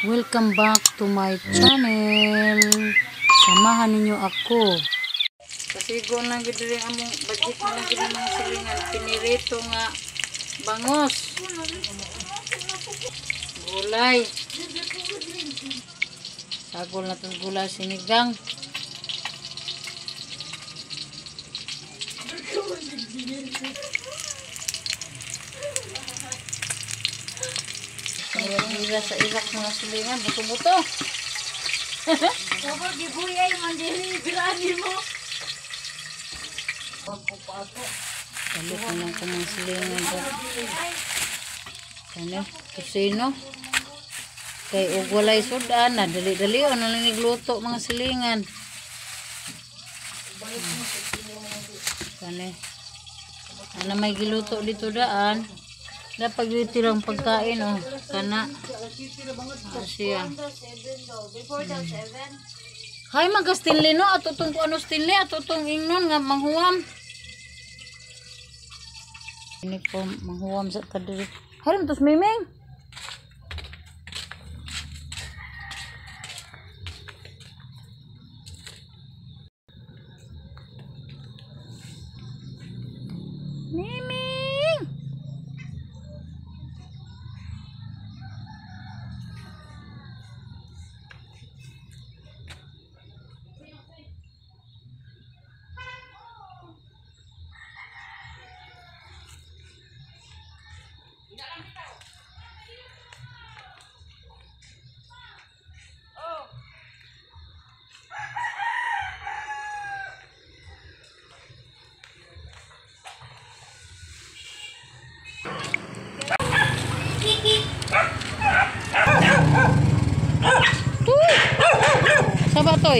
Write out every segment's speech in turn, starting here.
Welcome back to my channel. Samahan ninyo ako. Pasigo lang gid rin among budget na lang gid mga silingan. Pinirito nga bangos. Gulay. Sagol na tong gulay sinigang. Mira sa irak mga silingan, buto-buto. Kapag gibuyay, mandiri, bilani mo. Balik na lang ko mga silingan. Ano? Kusino. Kay ugwalay sudan na. Dali-dali o na lang nagluto mga silingan. Kani. Ano may giluto dito daan. Dapat gitirang pagkain oh. Kana. Siya. Hay magastinli no ato tong ano stinli ato tong ingnon nga manghuam. Ini po manghuam sa kadiri. Harim tos miming. Miming. Saba toy.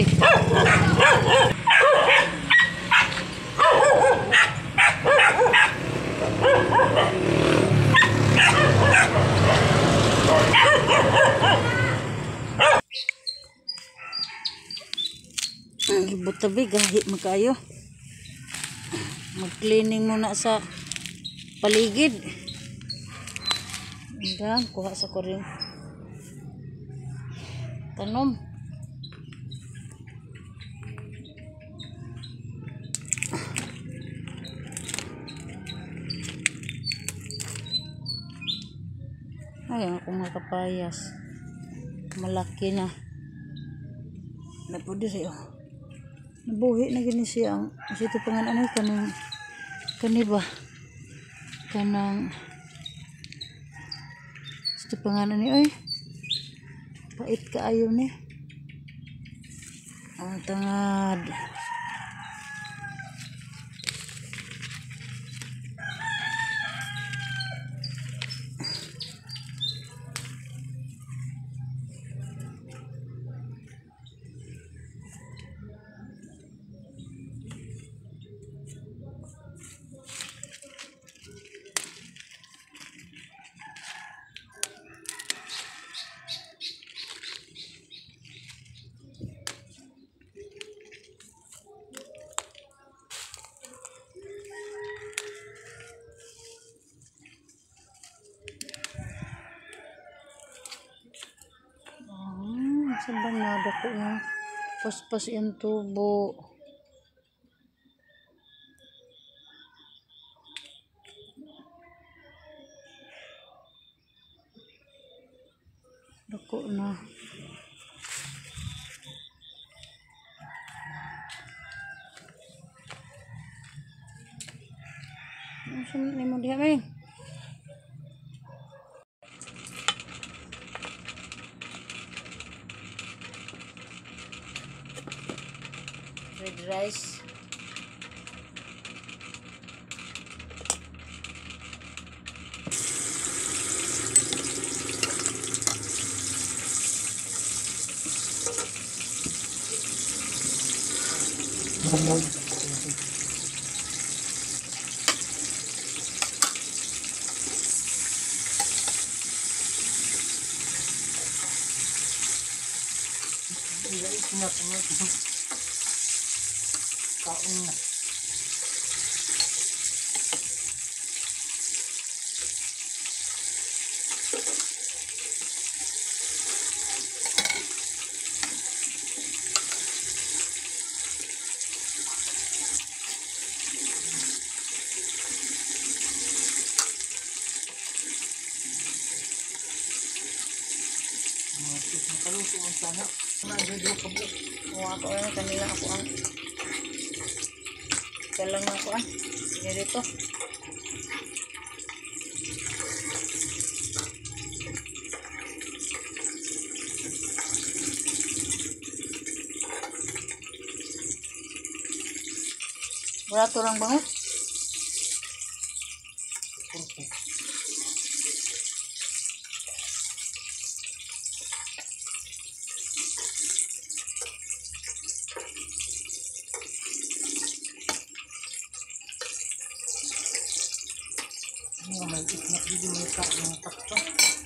Butabi gahi makayo. Mag-cleaning muna sa paligid. Hanggang kuha sa kuring tanom. Ayan ako mga kapayas. Malaki na. Napod siya. Nabuhi na gini siya. Ang ito pangan ano kanang kaniba. Kanang ito pangan ani oy. Pait kaayo ni. Ang tangad. Sabang nada ko na paspas yung tubo. Dako na. Ano ni mo diha may? Red rice. Kaon. Makaluto ang sana. Nagdudlo ka po. Kung ako ay kanila ako ang kalang ako ang ganito. Barato lang bangus. May isnak dito may ng takto.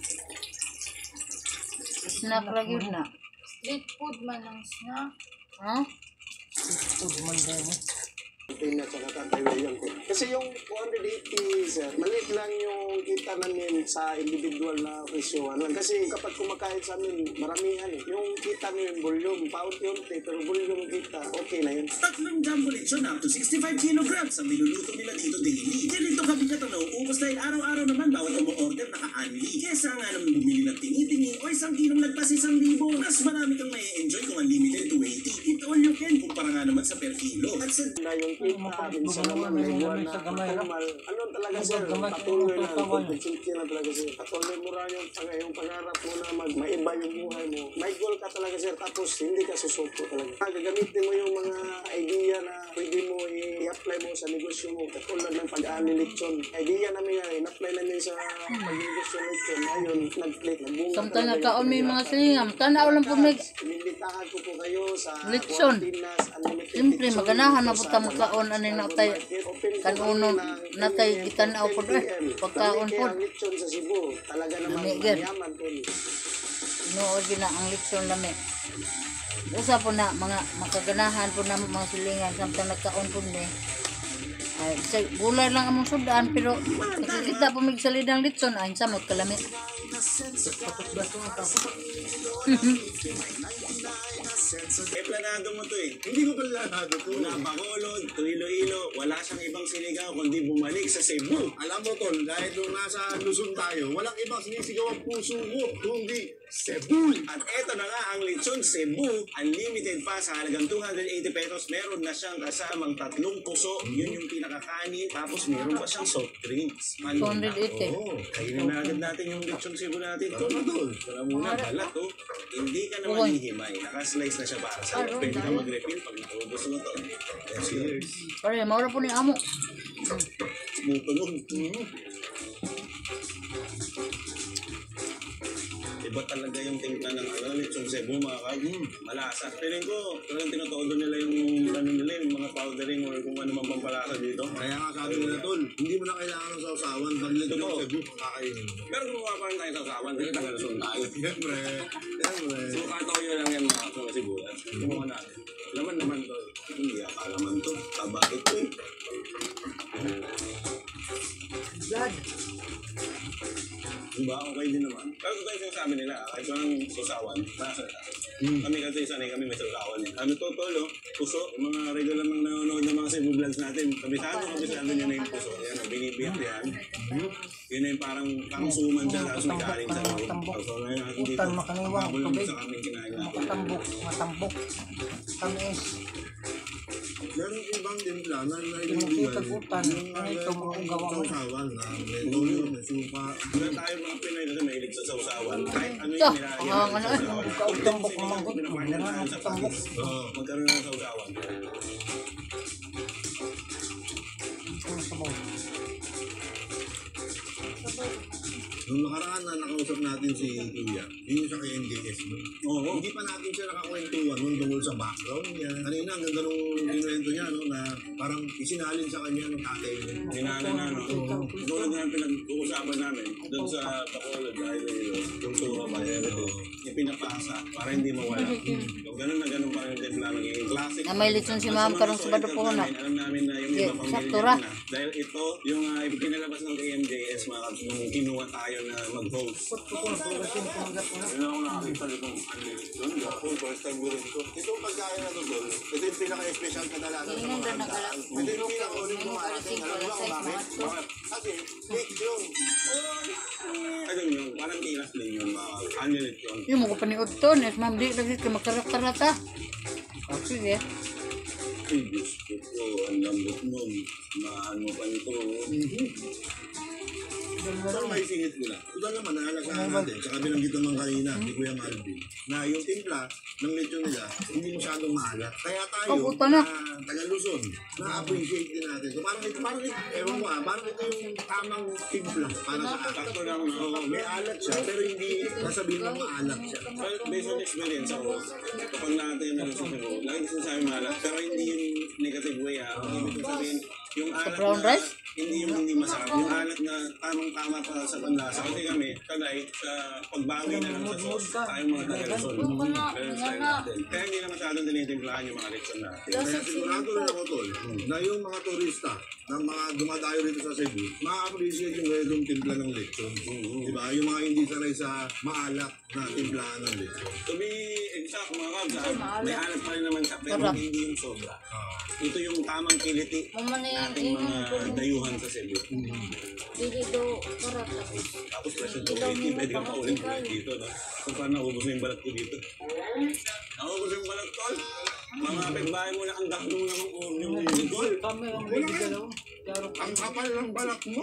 Snack lagi na. Street food man ang snack. Ha? Food man din. na sa kakataywayan ko. Kasi yung 480, sir, maliit lang yung kita namin sa individual na presyohan lang. Kasi kapag kumakain sa amin, maramihan eh. Yung kita namin, volume, paunti-unti, pero volume kita, okay na yun. Tatlong jumbo lechon na up to 65 kilograms ang niluluto nila dito daily. Ganito kabigat ang nauubos dahil araw-araw naman bawat umu-order naka-unli. Kesa nga naman bumili ng tingi-tingi o isang kilong lagpas 1,000. Mas marami kang may enjoy kung unlimited 280. It all you can kumpara nga naman sa per kilo. At sa Na yung kita, minsan naman may buwan na matumal. Ano talaga sir, patuloy na, consistency na talaga sir. Patuloy mo rin yung pangarap mo na maiba yung buhay mo. May goal ka talaga sir, tapos hindi ka susuko talaga. Gagamitin mo yung mga idea na pwede mo i-apply mo sa negosyo mo. Katulad ng pag-aani lechon. Idea namin nga, in-apply namin sa pag-negosyo lechon. Ayun, nag-click, nagbunga. Samtang nagkaon may mga silingam, tanaw lang po may Inimbitahan ko po kayo sa lechon. Pinas Unlimited Siyempre, Lechon maganahan na po sa tamo kaon ano natay kanuno natay gitanaw po pagkaon po. Ang lechon sa Cebu, talaga naman Namigad. mayaman po. Inuod na ang lechon lami. Usa po na mga makaganahan po na mga silingan samtang nagkaon po ni. Ay, sa gulay lang among sudan pero kita po mig salidang lechon ay samot kalami. planado mo to eh. Hindi ko planado to. Wala Bacolod, Iloilo, wala siyang ibang sinigaw kundi bumalik sa Cebu. Alam mo tol, dahil nung nasa Luzon tayo, walang ibang sinisigaw ang puso mo, kundi Cebu. At eto na nga ang lechon Cebu, unlimited pa sa halagang 280 pesos. Meron na siyang kasamang 3 puso, yun yung pinakakanin, tapos meron pa siyang soft drinks. 280. Oo, kainin na agad natin yung lechon Cebu natin. Tara muna, balat to. Hindi ka na manihimay. Naka-slice na siya para sa iyo. Pwede ka mag-refill pag naubos mo to. Cheers. Pare, maura po ni amo. Butulog. Iba talaga yung timpla ng lechon Cebu, mga kag. Malasa. Feeling ko, talagang tinutodo nila yung yung mga powdering or kung ano man pampalasa dito. Kaya nga sabi nila tol, hindi mo na kailangan ng sausawan, baglit ng Totoo. Cebu, kakainin mo. Pero gumawa pa rin tayo sa usawan, kasi taga-Luzon tayo. Siyempre. So, katoyo lang yan mga Cebuan. Gumawa natin. Laman naman to. Hindi akala man to. Tabakit to eh. Blood. Diba? Okay din naman. Pero ito tayo sinasabi nila, kahit walang susawan, nasa kami kasi sanay kami may susawan eh. Kami totoo, puso, yung mga regular nang nanonood ng mga Cebu vlogs natin, kabisado nyo na yung puso. Yan, binibiyat yan. Yun na yung parang suman dyan, tapos may kaling sa loob. So, ngayon natin dito, Utan, makaniwang, habol lang tubig. sa kami kinain natin. Matambok. Tamis. Meron ibang timpla na Pinakitagutan. Ano ito mga gawang sausawan na may toyo, may suka. Wala tayo mga Pinoy kasi mahilig sa sausawan. Kahit ano Ito, yung nilagyan ang ng ano, sausawan. Tambok ng mga Pinapain natin sa tambok. Paris. Oo, magkaroon ng sausawan. Nung nakaraan na nakausap natin si Kuya, yun yung sa kay NJS mo. Oo. Hindi pa natin siya nakakwentuhan nun tungkol sa background niya. Kanina, ang ganda nung kinwento niya, no, na parang isinalin sa kanya ng tatay niya. Dinala na, no? Tulad nga yung pinag-uusapan namin doon sa Bacolod, dahil yung turo ba, everything. Yung lasa para hindi mawala. So, ganun na ganun pa rin yung timpla magiging classic. Na may lechon si ma'am karong sa Badupuhon na. Alam namin na yung iba pang sakto million ra. na. Dahil ito, yung pinalabas ng KMJS, nung kinuha tayo na mag-host. Yun ako nakakita itong unlimited. First time ko rin ito. Ito ang pagkain na ito, Tol. Ito yung pinaka-special kadalasan sa mga handaan. Ito yung pinaka-ulit mo maating. Alam mo kung bakit? Kasi, cake yun. Alam yun, parang tinas din yun, mga unlimited yun. Yung mga paniod to, nes ma'am, di lagi ka makarat-karata. Oh, sige. Ay, Diyos ko po, ang lambot nun. Maano pa nito. Pero may singit ko lang. Ito naman, naalagaan natin. Tsaka binanggit naman kanina, ni Kuya Malvin, na yung timpla ng lechon nila, hindi masyadong maalat. Kaya tayo, Oh, puta na. taga-Luzon, na-appreciate din natin. So parang ito, ewan mo parang ito yung tamang timpla. Para sa akin. Lang, may alat siya, pero hindi nasabihin mo maalat siya. Well, based on experience ako, kapag natin na sa Cebu, lagi sinasabi maalat, pero hindi yung negative way ha. Ibig sabihin, yung alat brown na, rice? hindi yung hindi masarap. Yung alat na tamang-tama pa sa panlasa. Kasi kami, kagay, sa pagbawi na lang sa sauce, tayong mga taga-Luzon. Ganun style natin. Kaya hindi na masyadong tinitimplahan yung mga lechon natin. Kaya sigurado rin ako, Tol, na yung mga turista na mga dumadayo rito sa Cebu, ma-appreciate yung ganitong timpla ng lechon. Diba? Yung mga hindi sanay sa maalat na timplahan ng lechon. To be exact, mga kabs, may alat pa rin naman siya, pero hindi yung sobra. Ito yung tamang kiliti Mama na yung nating mga dayuhan sa Cebu. Dili do karat tapos. Tapos presyo to 80, pwede kang pauling dito, no? Kung paano naubos na yung balat ko dito. Naubos yung balat ko. Mga kapitbahay mo na ang dahlo namang yung Tol. Kami ang may dalaw. Ang kapal ng balat mo.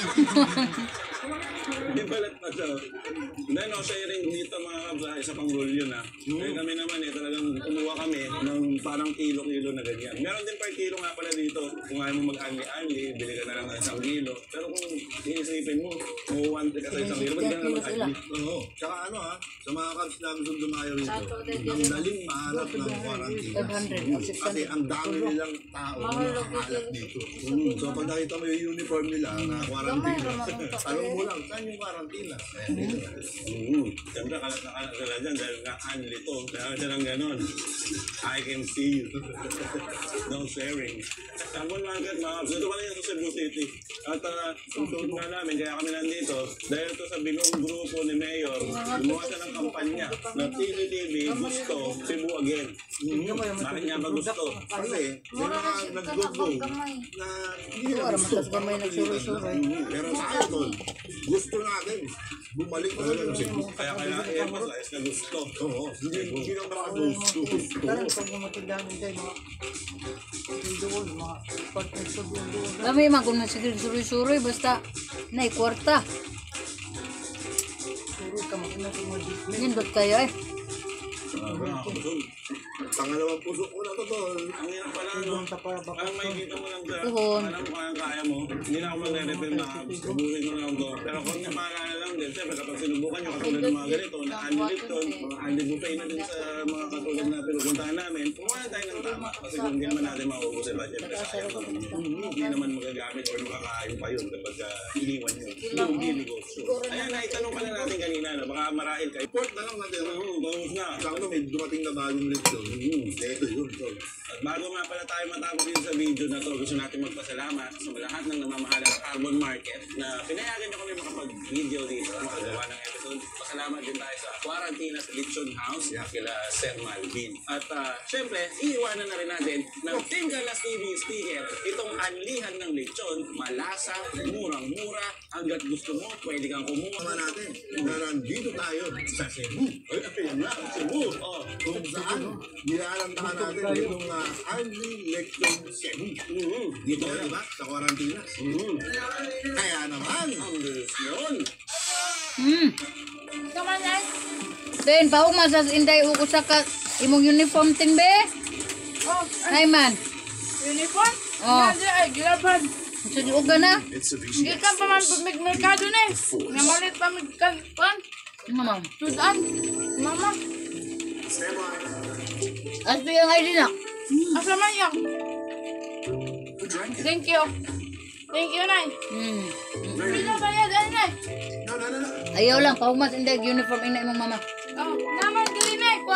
May balat pa siya. Then, no, sharing dito mga kabs, isa pang rule yun ha. Kaya kami naman talagang kumuha kami ng parang kilo-kilo na ganyan. Meron din per kilo nga pala dito. Kung ayaw mo mag-anli-anli, bili ka na lang ng 1 kilo. Pero kung iisipin mo, mahuwante ka sa 1 kilo, ba't ka na mag-anli? Oo. Tsaka ano sa mga kabs namin kung dumayo rito, ang daling mahanap ng quarantine. 500 o Kasi 600. ang dami nilang tao na nakakalap dito. So pag nakita mo yung uniform nila na quarantine, tanong mo lang, saan yung quarantine? Siyempre, kalat na kalat sila dyan dahil na-anli to. Kaya siya lang ganon. I can see you. No sharing. Sabon market, mga kabs. Ito pala yung sa Cebu City. At susunod na namin, kaya kami nandito. Dahil ito sa bigong grupo ni Mayor, gumawa siya ng kampanya na TV gusto Cebu again. Bakit niya ba gusto? Kasi may mga nag-go na hindi na Para gusto. matas gamay nagsuroy-suroy. Pero sa akin, Tol, gusto natin. Bumalik na lang sa Cebu. Kaya i-emphasize na gusto. Oo, hindi lang gusto. Karang pag matindahan din mga doon, mga partners sa doon. Kami magkong nagsigil suroy-suroy, basta naikwarta. Suro ka makinag mo dito. Nindot kayo eh. Pangalawang puso ko na to, Tol. Ang hirap pala, no? Para baka Parang makikita mo lang sa, Tuhon. alam mo kaya mo, hindi na ako magre-refill na subukin mo lang to. Pero kung niya paalala lang din, siyempre kapag sinubukan nyo katulad ng mga ganito, na Andy Lipton, mga Andy Buffet na din sa mga katulad na pinupuntahan namin, kumuha tayo ng tama. Kasi kung hindi naman natin maubos sila, siyempre sayang naman. Hindi naman magagamit or makakain pa yun kapag iniwan nyo. Hindi negosyo. Ayan, naitanong pala natin kanina, no? Baka marahil kayo. Report na lang natin. Bangus na. Sa ano, may dumating na bagong leksyon. Ito yun, Tol. At bago nga pala tayo matapos din sa video na to, gusto natin magpasalamat sa lahat ng namamahala ng Carbon Market na pinayagan nyo kami makapag-video dito, makagawa ng episode. Pasalamat din tayo sa Quarantina sa Lechon House, kila Sir Malvin. At syempre, iiwanan na rin natin ng Team Galas TV sticker. Itong anlihan ng lechon, malasa, murang-mura, hanggat gusto mo, pwede kang kumuha. Tama natin na nandito tayo sa Cebu. Ay, ayun na, Cebu. Oh. Kung saan, nilalantakan natin itong Anli Leksyon Cebu. Dito na, diba? Sa quarantine. Kaya naman, Ang bilis yun. Come on, guys. Then, paong masas inday uko sa ka imong uniform tin be. Oh, Ay man. uniform? Oh. Nadi ay gilaban. So di uga na. Gikan pa man merkado ni. Namalit pa kan pan. Mama. Sudan. Mama. Asto yung ID na. Asa man yak? Thank you. Thank you, Nay. Pino kaya dahil, Nay. Ayaw lang paong mas inday uniform ina imong mama. Oh, naman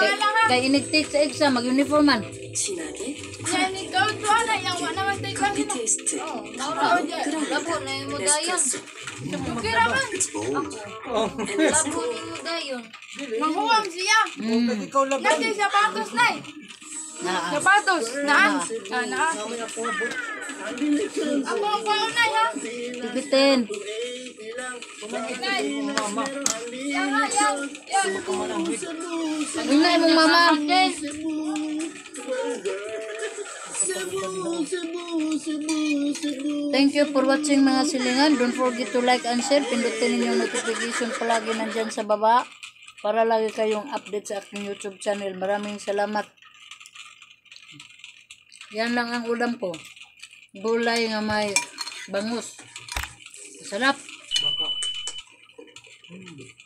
mga lang ha. Kay inigtik sa exam, mag-uniform man. Yan, ikaw to ana, yung wala naman tayo klase no. 어, Oo, dyan. labo na yung dayon. Okay raman. Labo ninyo dayon. Manghuwam siya. Kung ikaw lang Nasa yung sapatos na eh. Na, Sapatos, naan? Naan. Ako ang paunay ha. bibitin. Nay. Yan ha, yan. Yan. Ingay mong mama. Thank you for watching mga silingan. Don't forget to like and share. Pindutin niyo yung notification palagi nandyan sa baba para lagi kayong update sa aking YouTube channel. Maraming salamat. Yan lang ang ulam ko. Gulay nga may bangus. Sarap.